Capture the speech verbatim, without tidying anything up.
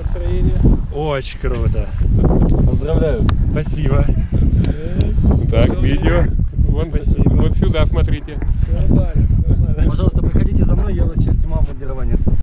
настроение? Очень круто. Поздравляю. Спасибо. Так, видео. Вон, Спасибо. вот сюда смотрите. Все нормально, все нормально. Пожалуйста, приходите за мной, я вас сейчас снимал моделирование.